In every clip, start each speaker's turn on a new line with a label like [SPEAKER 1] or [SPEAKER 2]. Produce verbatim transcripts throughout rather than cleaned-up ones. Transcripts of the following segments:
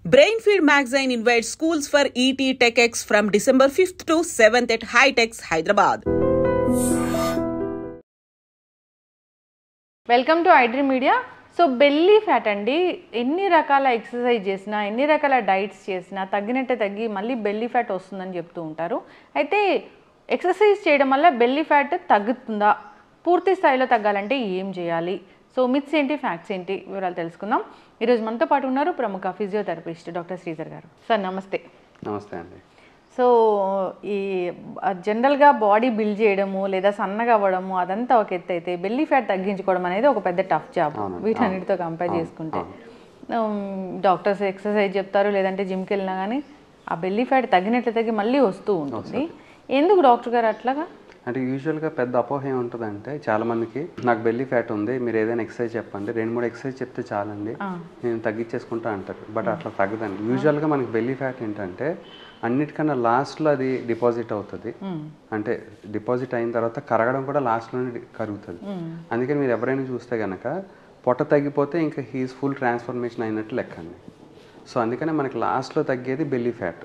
[SPEAKER 1] Brainfeed magazine invites schools for E T TechX from December fifth to seventh at Hightex, Hyderabad.
[SPEAKER 2] Welcome to iDream media. So belly fat అండి, ఎన్ని రకాల exercise చేసినా ఎన్ని రకాల diets చేసినా తగ్గినట్టే తగ్గి మళ్ళీ బెల్లీ ఫ్యాట్ వస్తుందని చెప్తూ ఉంటారు. అయితే ఎక్సర్సైజ్ చేయడం వల్ల బెల్లీ ఫ్యాట్ తగ్గుతుందా, పూర్తి స్థాయిలో తగ్గాలంటే ఏం చేయాలి, సో మిత్స్ ఏంటి ఫ్యాక్ట్స్ ఏంటి వివరాలు తెలుసుకుందాం. ఈరోజు మనతో పాటు ఉన్నారు ప్రముఖ ఫిజియోథెరపిస్ట్ డాక్టర్ శ్రీధర్ గారు. సార్ నమస్తే.
[SPEAKER 3] నమస్తే అండి.
[SPEAKER 2] సో ఈ జనరల్గా బాడీ బిల్డ్ చేయడము లేదా సన్నగా అవ్వడము అదంతా ఒక ఎత్తు అయితే బెల్లీ ఫ్యాట్ తగ్గించుకోవడం అనేది ఒక పెద్ద టఫ్ జాబ్ వీటన్నిటితో కంపేర్ చేసుకుంటే. డాక్టర్స్ ఎక్సర్సైజ్ చెప్తారు, లేదంటే జిమ్కి వెళ్ళినా కానీ ఆ బెల్లీ ఫ్యాట్ తగ్గినట్లు తగ్గి మళ్ళీ వస్తూ ఉంటుంది. ఎందుకు డాక్టర్ గారు అట్లాగా?
[SPEAKER 3] అంటే యూజువల్గా పెద్ద అపోహ ఏముంటుందంటే చాలామందికి నాకు బెల్లీ ఫ్యాట్ ఉంది, మీరు ఏదైనా ఎక్సర్సైజ్ చెప్పండి, రెండు మూడు ఎక్సర్సైజ్ చెప్తే చాలండి నేను తగ్గించేసుకుంటా అంటారు. బట్ అట్లా తగ్గదండి. యూజువల్గా మనకి బెల్లీ ఫ్యాట్ ఏంటంటే అన్నిటికన్నా లాస్ట్లో అది డిపాజిట్ అవుతుంది. అంటే డిపాజిట్ అయిన తర్వాత కరగడం కూడా లాస్ట్లోనే కరుగుతుంది. అందుకని మీరు ఎవరైనా చూస్తే కనుక పొట్ట తగ్గిపోతే ఇంకా హీస్ ఫుల్ ట్రాన్స్ఫర్మేషన్ అయినట్టు లెక్కండి. సో అందుకనే మనకి లాస్ట్లో తగ్గేది బెల్లీ ఫ్యాట్.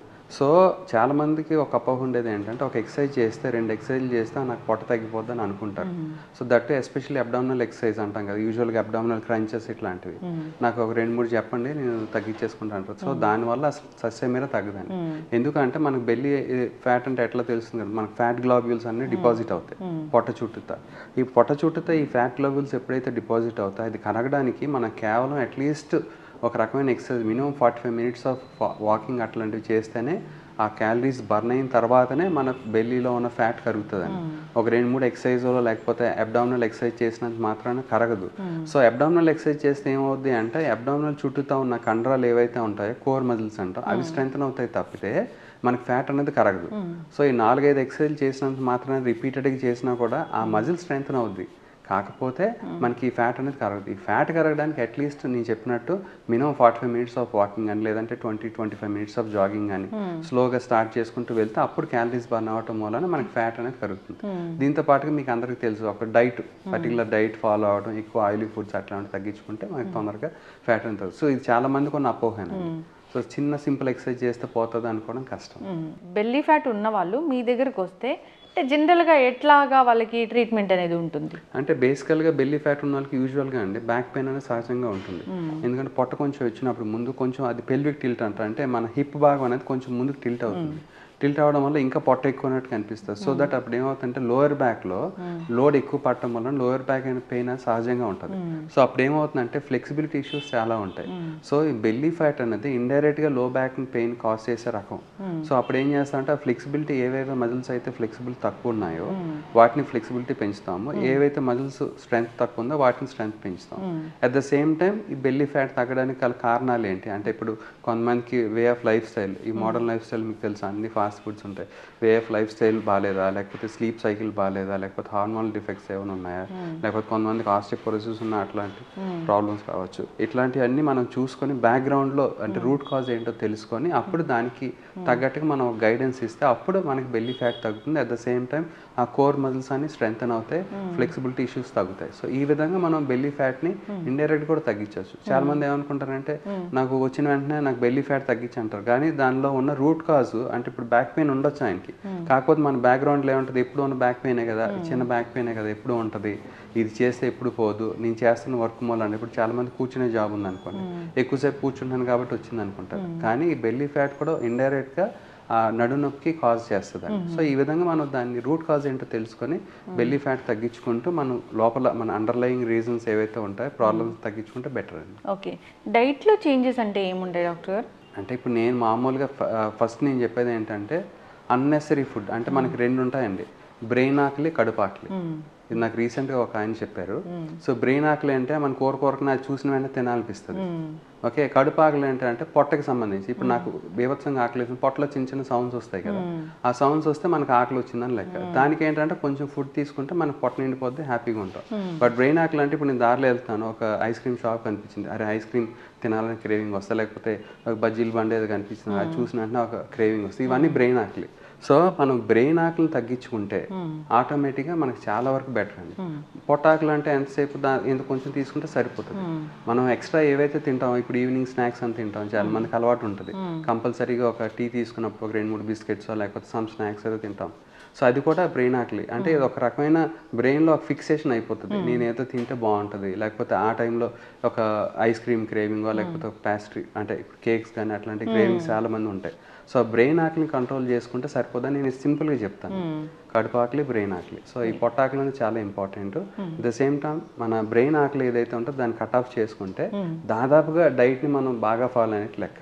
[SPEAKER 3] సో చాలామందికి ఒక అపోహ ఉండేది ఏంటంటే ఒక ఎక్సర్సైజ్ చేస్తే రెండు ఎక్సర్సైజ్ చేస్తే నాకు పొట్ట తగ్గిపోద్ది అని అనుకుంటారు. So that especially abdominal exercise అంటాం కదా, యూజువల్గా అబ్డామినల్ క్రంచెస్ ఇట్లాంటివి నాకు ఒక రెండు మూడు చెప్పండి నేను తగ్గించేసుకుంటా అంటారు. సో దానివల్ల సస్య మీద తగ్గదండి. ఎందుకంటే మనకు బెల్లీ ఫ్యాట్ అంటే ఎట్లా తెలుస్తుంది కదా, మనకు ఫ్యాట్ గ్లోబ్యూల్స్ అన్ని డిపాజిట్ అవుతాయి పొట్ట చుట్టూతా. ఈ పొట్ట చుట్టూతా ఈ ఫ్యాట్ గ్లోబ్యూల్స్ ఎప్పుడైతే డిపాజిట్ అవుతాయో అది కరగడానికి మనం కేవలం అట్లీస్ట్ ఒక రకమైన exercise minimum forty five minutes of walking అట్లాంటివి చేస్తేనే ఆ క్యాలరీస్ బర్న్ అయిన తర్వాతనే మన బెల్లీలో ఉన్న ఫ్యాట్ కరుగుతుందండి. ఒక రెండు మూడు ఎక్సర్సైజ్లో లేకపోతే అబ్డామినల్ ఎక్సర్సైజ్ చేసినంత మాత్రాన కరగదు. సో అబ్డామినల్ ఎక్సర్సైజ్ చేస్తే ఏమవుద్ది అంటే అబ్డామినల్ చుట్టూతో ఉన్న కండరాలు ఏవైతే ఉంటాయో కోర్ మజిల్స్ అంటాం అవి స్ట్రెంగ్త్ అవుతాయి తప్పితే మనకి ఫ్యాట్ అనేది కరగదు. సో ఈ నాలుగైదు ఎక్సర్సైజ్ చేసినంత మాత్రాన రిపీటెడ్గా చేసినా కూడా ఆ మజిల్ స్ట్రెంగ్త్ అవుద్ది, కాకపోతే మనకి ఈ ఫ్యాట్ అనేది కరగదు. ఈ ఫ్యాట్ కరగడానికి అట్లీస్ట్ నేను చెప్పినట్టు minimum forty five minutes of walking అని లేదంటే twenty twenty five minutes of jogging అని స్లోగా స్టార్ట్ చేసుకుంటూ వెళ్తే అప్పుడు క్యాలరీస్ బర్న్ అవ్వటం వలన మనకి ఫ్యాట్ అనేది కరుగుతుంది. దీంతో పాటుగా మీకు అందరికీ తెలుసు ఒక డైట్ పర్టికులర్ డైట్ ఫాలో అవడం, ఎక్కువ ఆయిలీ ఫుడ్స్ అట్లాంటివి తగ్గించుకుంటే మనకి తొందరగా ఫ్యాట్ అనేది తగ్గుతుంది. సో ఇది చాలా మందికి ఉన్న అపోహన. సో చిన్న సింపుల్ ఎక్సర్సైజ్ చేస్తే పోతుంది అనుకోవడం కష్టం.
[SPEAKER 2] బెల్లీ ఫ్యాట్ ఉన్న వాళ్ళు మీ దగ్గరకు వస్తే అంటే జనరల్గా ఎట్లాగా వాళ్ళకి ట్రీట్మెంట్ అనేది ఉంటుంది?
[SPEAKER 3] అంటే బేసికల్గా బెల్లీ ఫ్యాట్ ఉన్న వాళ్ళకి యూజువల్గా అండి బ్యాక్ పెయిన్ అనేది సహజంగా ఉంటుంది. ఎందుకంటే పొట్ట కొంచెం వచ్చినప్పుడు ముందు కొంచెం అది పెల్విక్ టిల్ట్ అంటారు, అంటే మన హిప్ భాగం అనేది కొంచెం ముందుకు టిల్ట్ అవుతుంది. టిల్ట్ అవ్వడం వల్ల ఇంకా పొట్ట ఎక్కువ ఉన్నట్టు కనిపిస్తుంది. సో దట్ అప్పుడు ఏమవుతుందంటే లోయర్ బ్యాక్లో లోడ్ ఎక్కువ పట్టడం వల్ల లోయర్ బ్యాక్ అయిన పెయిన్ అనేది సహజంగా ఉంటుంది. సో అప్పుడు ఏమవుతుందంటే ఫ్లెక్సిబిలిటీ ఇష్యూస్ చాలా ఉంటాయి. సో ఈ బెల్లీ ఫ్యాట్ అనేది ఇండైరెక్ట్గా లో బ్యాక్ పెయిన్ కాజ్ చేసే రకం. సో అప్పుడు ఏం చేస్తామంటే ఆ ఫ్లెక్సిబిలిటీ ఏవైతే మజిల్స్ అయితే ఫ్లెక్సిబిలిటీ తక్కువ ఉన్నాయో వాటిని ఫ్లెక్సిబిలిటీ పెంచుతాము, ఏవైతే మజిల్స్ స్ట్రెంగ్త్ తక్కువ ఉందో వాటిని స్ట్రెంగ్త్ పెంచుతాం. అట్ ద సేమ్ టైం ఈ బెల్లీ ఫ్యాట్ తగ్గడానికి గల కారణాలు ఏంటి అంటే ఇప్పుడు కొంతమందికి వే ఆఫ్ లైఫ్ స్టైల్, ఈ మోడర్న్ లైఫ్ స్టైల్ మీకు తెలుసు అన్ని ఫాస్ట్ ఫుడ్స్ ఉంటాయి, వే ఆఫ్ లైఫ్ స్టైల్ బాగాలేదా, లేకపోతే స్లీప్ సైకిల్ బాగాలేదా, లేకపోతే హార్మోనల్ డిఫెక్ట్స్ ఏమైనా ఉన్నాయా, లేకపోతే కొంతమందికి ఆస్టియోపోరోసిస్ ఉన్న అట్లాంటి ప్రాబ్లమ్స్ కావచ్చు. ఇట్లాంటివన్నీ మనం చూసుకొని బ్యాక్గ్రౌండ్లో అంటే రూట్ కాజ్ ఏంటో తెలుసుకొని అప్పుడు దానికి తగ్గట్టుగా మనం గైడెన్స్ ఇస్తే అప్పుడు మనకి బెల్లీ ఫ్యాట్ తగ్గుతుంది. అట్ ద సేమ్ టైం ఆ కోర్ మజిల్స్ అన్ని స్ట్రెంగ్తన్ అవుతాయి, ఫ్లెక్సిబిలిటీ ఇష్యూస్ తగ్గుతాయి. సో ఈ విధంగా మనం బెల్లీ ఫ్యాట్ని ఇండైరెక్ట్ కూడా తగ్గించవచ్చు. చాలా మంది ఏమనుకుంటారంటే నాకు వచ్చిన వెంటనే నాకు బెల్లీ ఫ్యాట్ తగ్గించి అంటారు, కానీ దానిలో ఉన్న రూట్ కాజ్ అంటే ఇప్పుడు బ్యాక్ పెయిన్ ఉండొచ్చు ఆయనకి, కాకపోతే మన బ్యాక్గ్రౌండ్లో ఏముంటుంది ఎప్పుడు ఉన్న బ్యాక్ పెయినే కదా, చిన్న బ్యాక్ పెయినే కదా ఎప్పుడు ఉంటుంది, ఇది చేస్తే ఎప్పుడు పోదు, నేను చేస్తున్న వర్క్ మూలండి. ఇప్పుడు చాలా మంది కూర్చునే జాబ్ ఉంది అనుకోండి, ఎక్కువసేపు కూర్చుంటాను కాబట్టి వచ్చింది అనుకుంటారు, కానీ ఈ బెల్లీ ఫ్యాట్ కూడా ఇండైరెక్ట్గా ఆ నడు నొప్పికి కాజ్ చేస్తుందండి. సో ఈ విధంగా మనం దాన్ని రూట్ కాజ్ ఏంటో తెలుసుకొని బెల్లీ ఫ్యాట్ తగ్గించుకుంటూ మనం లోపల మన అండర్లయింగ్ రీజన్స్ ఏవైతే ఉంటాయో ప్రాబ్లమ్స్ తగ్గించుకుంటే బెటర్ అండి.
[SPEAKER 2] ఓకే, డైట్లో చేంజెస్ అంటే ఏముంటాయి డాక్టర్ గారు?
[SPEAKER 3] అంటే ఇప్పుడు నేను మామూలుగా ఫస్ట్ నేను చెప్పేది ఏంటంటే అన్నెసరీ ఫుడ్ అంటే మనకి రెండు ఉంటాయండి, బ్రెయిన్ ఆకలి, కడుపు ఆకలి. ఇది నాకు రీసెంట్గా ఒక ఆయన చెప్పారు. సో బ్రెయిన్ ఆకలి అంటే మన కూర కూరకుని అది చూసిన వెంటనే తినాలనిపిస్తుంది. ఓకే, కడుపు ఆకలి అంటే అంటే పొట్టకి సంబంధించి ఇప్పుడు నాకు బీభత్సంగా ఆకలి వేసిన పొట్టలో చిన్న చిన్న సౌండ్స్ వస్తాయి కదా, ఆ సౌండ్స్ వస్తే మనకు ఆకలి వచ్చిందని లెక్క. దానికి ఏంటంటే కొంచెం ఫుడ్ తీసుకుంటే మనకు పొట్ట నిండిపోద్ది, హ్యాపీగా ఉంటాం. బట్ బ్రెయిన్ ఆకలి అంటే ఇప్పుడు నేను దారిలో వెళ్తాను, ఒక ఐస్ క్రీమ్ షాప్ కనిపించింది, అరే ఐస్ క్రీమ్ తినాలని క్రేవింగ్ వస్తా, లేకపోతే ఒక బజ్జీలు బండి ఏదో కనిపిస్తుంది, అది చూసిన వెంటనే ఒక క్రేవింగ్ వస్తుంది, ఇవన్నీ బ్రెయిన్ ఆకలి. సో మనం బ్రెయిన్ ఆకలిని తగ్గించుకుంటే ఆటోమేటిక్గా మనకి చాలా వరకు బెటర్ అండి. పొట్టాకులు అంటే ఎంతసేపు దా ఎంత కొంచెం తీసుకుంటే సరిపోతుంది. మనం ఎక్స్ట్రా ఏవైతే తింటాం, ఇప్పుడు ఈవినింగ్ స్నాక్స్ అని తింటాం, చాలా మందికి అలవాటు ఉంటుంది. కంపల్సరీగా ఒక టీ తీసుకున్నప్పుడు ఒక రెండు మూడు బిస్కెట్స్ లేకపోతే సమ్ స్నాక్స్ ఏదో తింటాం. సో అది కూడా బ్రెయిన్ ఆకలి అంటే ఇది ఒక రకమైన బ్రెయిన్లో ఒక ఫిక్సేషన్ అయిపోతుంది. నేను ఏదో తింటే బాగుంటుంది, లేకపోతే ఆ టైంలో ఒక ఐస్ క్రీమ్ క్రేవింగో లేకపోతే ఒక పేస్ట్రీ అంటే కేక్స్ కానీ అట్లాంటి క్రేవింగ్స్ చాలా మంది ఉంటాయి. సో బ్రెయిన్ ఆకలిని కంట్రోల్ చేసుకుంటే సరిపోదని నేను సింపుల్గా చెప్తాను. కడుపు ఆకలి, బ్రెయిన్ ఆకలి. సో ఈ పొట్ట ఆకలి అనేది చాలా important. At the same time మన బ్రెయిన్ ఆకలి ఏదైతే ఉంటుందో దాన్ని కట్ ఆఫ్ చేసుకుంటే దాదాపుగా డైట్ని మనం బాగా ఫాలో అనేది లెక్క.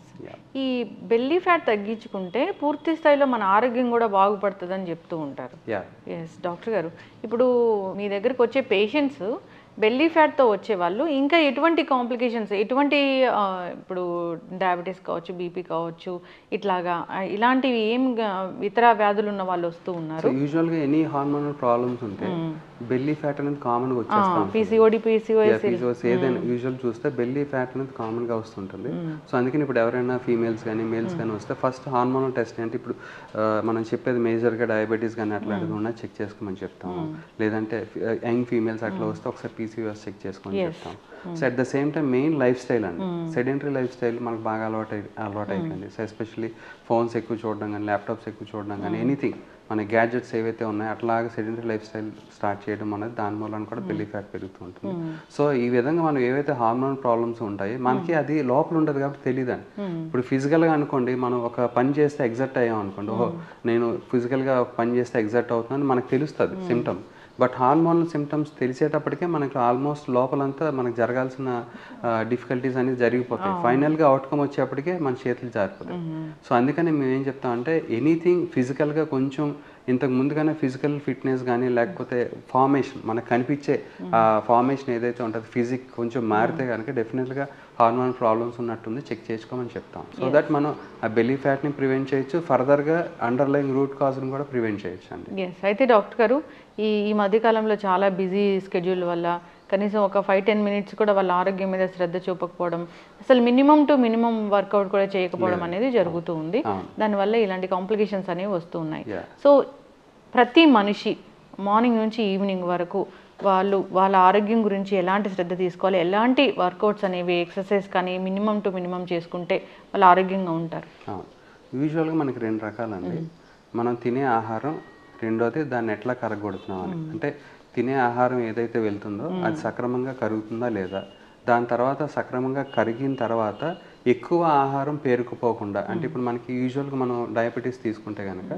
[SPEAKER 2] ఈ బెల్లీ ఫ్యాట్ తగ్గించుకుంటే పూర్తి స్థాయిలో మన ఆరోగ్యం కూడా బాగుపడుతుంది అని చెప్తూ ఉంటారు. ఎస్ డాక్టర్ గారు, ఇప్పుడు మీ దగ్గరకు వచ్చే పేషెంట్స్ బెల్లీ ఫ్యాట్తో వచ్చేవాళ్ళు ఇంకా ఎటువంటి కాంప్లికేషన్స్, ఎటువంటి ఇప్పుడు డయాబెటీస్ కావచ్చు, బీపీ కావచ్చు, ఇట్లాగా ఇలాంటివి ఏం ఇతర వ్యాధులు ఉన్న వాళ్ళు వస్తూ ఉన్నారు?
[SPEAKER 3] యూజువల్గా ఎనీ హార్మోనల్ ప్రాబ్లమ్స్ ఉంటే బెల్లీ ఫ్యాట్ అనేది కామన్గా వచ్చేస్తాం.
[SPEAKER 2] పీసీఓడి, పీసీఓఎస్
[SPEAKER 3] ఏదైనా యూజువల్ చూస్తే బెల్లీ ఫ్యాట్ అనేది కామన్గా వస్తుంటుంది. సో అందుకని ఇప్పుడు ఎవరైనా ఫీమేల్స్ కానీ మేల్స్ కానీ వస్తే ఫస్ట్ హార్మోనల్ టెస్ట్ అంటే ఇప్పుడు మనం చెప్పేది మేజర్గా డయాబెటీస్ కానీ అట్లాంటివి ఉన్నా చెక్ చేసుకోమని చెప్తాము. లేదంటే యంగ్ ఫీమేల్స్ అట్లా వస్తే ఒకసారి పీసీఓఎస్ చెక్ చేసుకొని చెప్తాం. So at the same time main lifestyle అండి. సెడెంటరీ లైఫ్ స్టైల్ మనకు బాగా అలవాటు అలవాటు అయిపోయింది. సో ఎస్పెషల్లీ ఫోన్స్ ఎక్కువ చూడడం కానీ, ల్యాప్టాప్స్ ఎక్కువ చూడడం కానీ, ఎనీథింగ్ మన గ్యాడ్జెట్స్ ఏవైతే ఉన్నాయో అట్లాగే సెడెంటరీ లైఫ్ స్టైల్ స్టార్ట్ చేయడం అనేది దాని మూలన కూడా బెల్లీ ఫ్యాట్ పెరుగుతూ ఉంటుంది. సో ఈ విధంగా మనం ఏవైతే హార్మోన్ ప్రాబ్లమ్స్ ఉంటాయి మనకి అది లోపల ఉండదు కాబట్టి తెలియదండి. ఇప్పుడు ఫిజికల్గా అనుకోండి, మనం ఒక పని చేస్తే ఎగ్జాక్ట్ అయ్యాం అనుకోండి, ఓహో నేను ఫిజికల్గా పని చేస్తే ఎగ్జాక్ట్ అవుతుందని మనకు తెలుస్తుంది సిమ్టమ్. బట్ హార్మోనల్ సిమ్టమ్స్ తెలిసేటప్పటికే మనకి ఆల్మోస్ట్ లోపలంతా మనకు జరగాల్సిన డిఫికల్టీస్ అనేది జరిగిపోతాయి. ఫైనల్గా అవుట్కమ్ వచ్చేప్పటికే మన చేతులు జారిపోతాయి. సో అందుకని మేము ఏం చెప్తాం అంటే ఎనీథింగ్ ఫిజికల్గా కొంచెం ఇంతకు ముందుగానే ఫిజికల్ ఫిట్నెస్ కానీ లేకపోతే ఫార్మేషన్ మనకు కనిపించే ఆ ఫార్మేషన్ ఏదైతే ఉంటుందో ఫిజిక్ కొంచెం మారితే కనుక డెఫినెట్గా హార్మోనల్ ప్రాబ్లమ్స్ ఉన్నట్టుంది చెక్ చేసుకోమని చెప్తాం. సో దట్ మనం ఆ బెల్లీ ఫ్యాట్ని ప్రివెంట్ చేయొచ్చు, ఫర్దర్గా అండర్లైన్ రూట్ కాజ్ని కూడా ప్రివెంట్ చేయొచ్చు అండి.
[SPEAKER 2] ఎస్, అయితే డాక్టర్ గారు ఈ ఈ మధ్యకాలంలో చాలా బిజీ స్కెడ్యూల్ వల్ల కనీసం ఒక ఫైవ్ టెన్ మినిట్స్ కూడా వాళ్ళ ఆరోగ్యం మీద శ్రద్ధ చూపకపోవడం, అసలు మినిమం టు మినిమం వర్కౌట్ కూడా చేయకపోవడం అనేది జరుగుతూ ఉంది. దానివల్ల ఇలాంటి కాంప్లికేషన్స్ అనేవి వస్తూ ఉన్నాయి. సో ప్రతి మనిషి మార్నింగ్ నుంచి ఈవినింగ్ వరకు వాళ్ళు వాళ్ళ ఆరోగ్యం గురించి ఎలాంటి శ్రద్ధ తీసుకోవాలి, ఎలాంటి వర్కౌట్స్ అనేవి ఎక్సర్సైజ్ కానీ మినిమం టు మినిమం చేసుకుంటే వాళ్ళు ఆరోగ్యంగా ఉంటారు?
[SPEAKER 3] యూజువల్గా మనకి రెండు రకాలండి. మనం తినే ఆహారం, రెండోది దాన్ని ఎట్లా కరగొడుతున్నాం అని. అంటే తినే ఆహారం ఏదైతే వెళ్తుందో అది సక్రమంగా కరుగుతుందా లేదా, దాని తర్వాత సక్రమంగా కరిగిన తర్వాత ఎక్కువ ఆహారం పేరుకుపోకుండా, అంటే ఇప్పుడు మనకి యూజువల్గా మనం డయాబెటీస్ తీసుకుంటే కనుక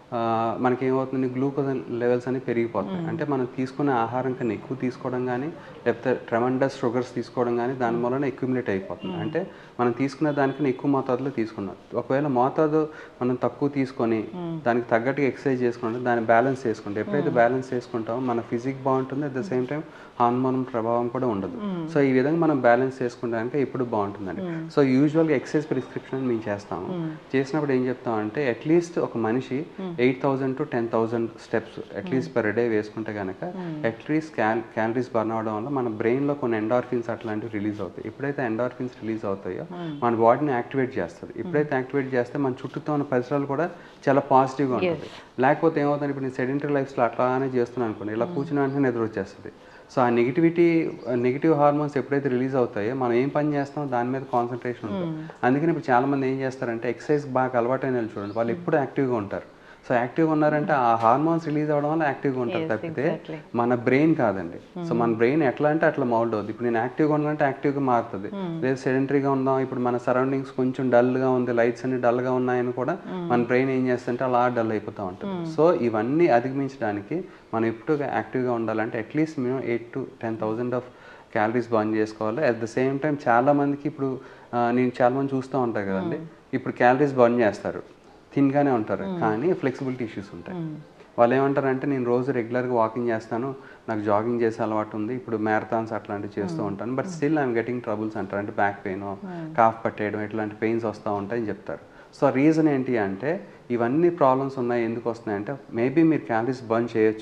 [SPEAKER 3] మనకి ఏమవుతుంది, గ్లూకోజ్ లెవెల్స్ అనేవి పెరిగిపోతాయి. అంటే మనం తీసుకునే ఆహారం కన్నా ఎక్కువ తీసుకోవడం కానీ లేకపోతే ట్రెమండస్ షుగర్స్ తీసుకోవడం కానీ దాని వలన అక్యుములేట్ అయిపోతుంది. అంటే మనం తీసుకునే దానికన్నా ఎక్కువ మోతాదులో తీసుకున్నాం. ఒకవేళ మోతాదు మనం తక్కువ తీసుకొని దానికి తగ్గట్టుగా ఎక్సర్సైజ్ చేసుకుంటే దాన్ని బ్యాలెన్స్ చేసుకుంటే, ఎప్పుడైతే బ్యాలెన్స్ చేసుకుంటామో మన ఫిజిక్ బాగుంటుంది, at the same time hormone ప్రభావం కూడా ఉండదు. సో ఈ విధంగా మనం బ్యాలెన్స్ చేసుకుంటానికి ఎప్పుడు బాగుంటుందండి. సో యూజువల్గా ఎక్సర్సైజ్ ప్రిస్క్రిప్షన్ మేము చేస్తాము. చేసినప్పుడు ఏం చెప్తామంటే అట్లీస్ట్ ఒక మనిషి eight thousand to ten thousand steps at least per day వేసుకుంటే కనుక అట్లీస్ట్ క్యాల్ క్యాలరీస్ బర్న్ అవడం వల్ల మన బ్రెయిన్లో కొన్ని ఎండార్ఫిన్స్ అట్లాంటివి రిలీజ్ అవుతాయి. ఎప్పుడైతే ఎండార్ఫిన్స్ రిలీజ్ అవుతాయో మన బాడీని యాక్టివేట్ చేస్తుంది. ఎప్పుడైతే యాక్టివేట్ చేస్తే మన చుట్టూతో ఉన్న పరిసరాలు కూడా చాలా పాజిటివ్గా ఉంటుంది. లేకపోతే ఏమవుతుంది, ఇప్పుడు నేను సెడెంటరీ లైఫ్లో అట్లానే చేస్తున్నాను అనుకోండి, ఇలా కూర్చుని వెంటనే నిద్ర వచ్చేస్తుంది. సో ఆ నెగిటివిటీ నెగిటివ్ హార్మోన్స్ ఎప్పుడైతే రిలీజ్ అవుతాయో మనం ఏం పని చేస్తామో దాని మీద కాన్సన్ట్రేషన్ ఉంటుంది. అందుకని ఇప్పుడు చాలామంది ఏం చేస్తారంటే ఎక్సర్సైజ్ బాగా అలవాటైన వాళ్ళు చూడండి, వాళ్ళు ఎప్పుడు యాక్టివ్గా ఉంటారు. సో యాక్టివ్గా ఉన్నారంటే ఆ హార్మోన్స్ రిలీజ్ అవ్వడం వల్ల యాక్టివ్గా ఉంటారు తప్పితే మన బ్రెయిన్ కాదండి. సో మన బ్రెయిన్ ఎట్లా అంటే అట్లా మౌల్డ్ అవుతుంది. ఇప్పుడు నేను యాక్టివ్గా ఉన్నానంటే యాక్టివ్గా మారుతుంది. లేదా సెడెంటరీగా ఉందాం, ఇప్పుడు మన సరౌండింగ్స్ కొంచెం డల్గా ఉంది, లైట్స్ అన్ని డల్గా ఉన్నాయని కూడా మన బ్రెయిన్ ఏం చేస్తుంటే అలా డల్ అయిపోతూ ఉంటుంది. సో ఇవన్నీ అధిగమించడానికి మనం ఎప్పుడు యాక్టివ్గా ఉండాలంటే అట్లీస్ట్ మేము eight to ten thousand of calories burn చేసుకోవాలి. అట్ ద సేమ్ టైం చాలామందికి ఇప్పుడు నేను చాలామంది చూస్తూ ఉంటాను కదండి, ఇప్పుడు క్యాలరీస్ బర్న్ చేస్తారు, థిన్గానే ఉంటారు, కానీ ఫ్లెక్సిబిలిటీ ఇష్యూస్ ఉంటాయి. వాళ్ళు ఏమంటారంటే నేను రోజు రెగ్యులర్గా వాకింగ్ చేస్తాను, నాకు జాగింగ్ చేసే అలవాటు ఉంది, ఇప్పుడు మ్యారథాన్స్ అట్లాంటివి చేస్తూ ఉంటాను, but still I'm getting troubles అంటారు. అంటే బ్యాక్ పెయిన్, కాఫ్ పట్టేయడం ఇట్లాంటి పెయిన్స్ వస్తూ ఉంటాయని చెప్తారు. సో రీజన్ ఏంటి అంటే ఇవన్నీ ప్రాబ్లమ్స్ ఉన్నాయి. ఎందుకు వస్తున్నాయంటే మేబీ మీరు క్యాలరీస్ బర్న్ చేయొచ్చు,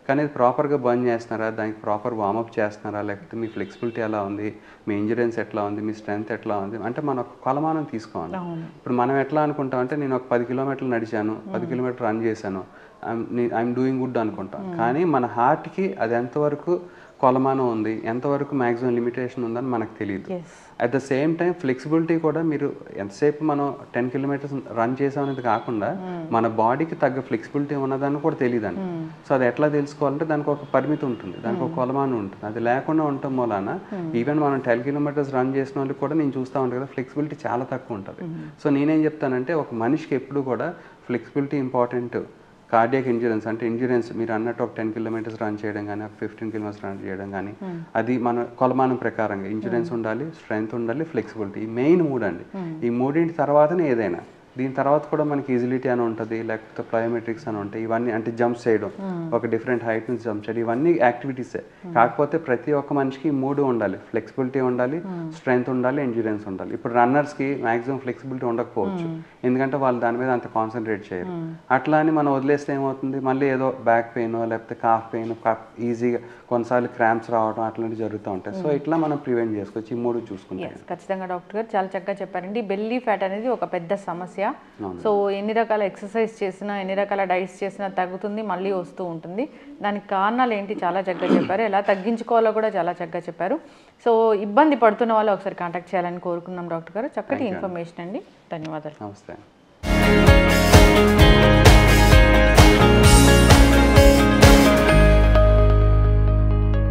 [SPEAKER 3] కానీ అది ప్రాపర్గా బర్న్ చేస్తున్నారా, దానికి ప్రాపర్ వార్మప్ చేస్తున్నారా, లేకపోతే మీ ఫ్లెక్సిబిలిటీ ఎలా ఉంది, మీ ఎండ్యూరెన్స్ ఎట్లా ఉంది, మీ స్ట్రెంత్ ఎట్లా ఉంది అంటే మనం ఒక కొలమానం తీసుకోవాలి. ఇప్పుడు మనం ఎట్లా అనుకుంటాం అంటే నేను ఒక పది కిలోమీటర్లు నడిచాను, పది కిలోమీటర్లు రన్ చేశాను, ఐఎమ్ డూయింగ్ గుడ్ అనుకుంటాం. కానీ మన హార్ట్కి అది ఎంతవరకు కొలమానం ఉంది, ఎంతవరకు మ్యాక్సిమం లిమిటేషన్ ఉందని మనకు తెలియదు. At the same time flexibility కూడా మీరు ఎంతసేపు మనం టెన్ కిలోమీటర్స్ రన్ చేసామనేది కాకుండా మన బాడీకి తగ్గ ఫ్లెక్సిబిలిటీ ఉన్నదని కూడా తెలియదండి. సో అది ఎట్లా తెలుసుకోవాలంటే దానికి ఒక పరిమితి ఉంటుంది, దానికి ఒక కొలమానం ఉంటుంది. అది లేకుండా ఉండటం మూలాన ఈవెన్ మనం టెన్ కిలోమీటర్స్ రన్ చేసిన వాళ్ళకి కూడా నేను చూస్తూ ఉంటాను కదా ఫ్లెక్సిబిలిటీ చాలా తక్కువ ఉంటుంది. సో నేనేం చెప్తానంటే ఒక మనిషికి ఎప్పుడు కూడా ఫ్లెక్సిబిలిటీ ఇంపార్టెంట్. కార్డియాక్ ఎండ్యూరెన్స్ అంటే ఎండ్యూరెన్స్ మీరు అన్నట్టు ఒక టెన్ కిలోమీటర్స్ రన్ చేయడం కానీ ఒక ఫిఫ్టీన్ కిలోమీటర్స్ రన్ చేయడం కానీ అది మన కొలమానం ప్రకారంగా ఎండ్యూరెన్స్ ఉండాలి, స్ట్రెంగ్త్ ఉండాలి, ఫ్లెక్సిబిలిటీ. ఈ మెయిన్ మూడు అండి. ఈ మూడింటి తర్వాతనే ఏదైనా. దీని తర్వాత కూడా మనకి ఈజిలిటీ అని ఉంటుంది, లేకపోతే ప్లయోమెట్రిక్స్ అని ఉంటాయి. ఇవన్నీ అంటే జంప్స్ చేయడం, ఒక డిఫరెంట్ హైట్ నుంచి జంప్ చేయడం, ఇవన్నీ యాక్టివిటీసే. కాకపోతే ప్రతి ఒక్క మనిషికి ఈ మూడు ఉండాలి, ఫ్లెక్సిబిలిటీ ఉండాలి, స్ట్రెంగ్త్ ఉండాలి, ఎండ్యూరెన్స్ ఉండాలి. ఇప్పుడు రన్నర్స్కి మ్యాక్సిమం ఫ్లెక్సిబిలిటీ ఉండకపోవచ్చు, ఎందుకంటే వాళ్ళు దాని మీద అంత కాన్సన్ట్రేట్ చేయరు. అట్లా అని మనం వదిలేస్తే ఏమవుతుంది, మళ్ళీ ఏదో బ్యాక్ పెయిన్ లేకపోతే కాఫ్ పెయిన్, ఈజీగా కొన్నిసార్లు క్రాంప్స్ రావడం అట్లాంటివి జరుగుతూ ఉంటాయి. సో ఇట్లా మనం ప్రివెంట్ చేసుకోవచ్చు ఈ మూడు చూసుకుంటాం.
[SPEAKER 2] ఖచ్చితంగా డాక్టర్ గారు చాలా చక్కగా చెప్పారండి. బెల్లీ ఫ్యాట్ అనేది ఒక పెద్ద సమస్య. సో ఎన్ని రకాల ఎక్సర్సైజ్ చేసినా, ఎన్ని రకాల డైట్స్ చేసినా తగ్గుతుంది, మళ్ళీ వస్తూ ఉంటుంది. దానికి కారణాలు ఏంటి చాలా చక్కగా చెప్పారు, ఎలా తగ్గించుకోవాలో కూడా చాలా చక్కగా చెప్పారు. సో ఇబ్బంది పడుతున్న వాళ్ళు ఒకసారి కాంటాక్ట్ చేయాలని కోరుకున్నాం డాక్టర్ గారు. చక్కటి ఇన్ఫర్మేషన్ అండి, ధన్యవాదాలు.
[SPEAKER 3] నమస్తే.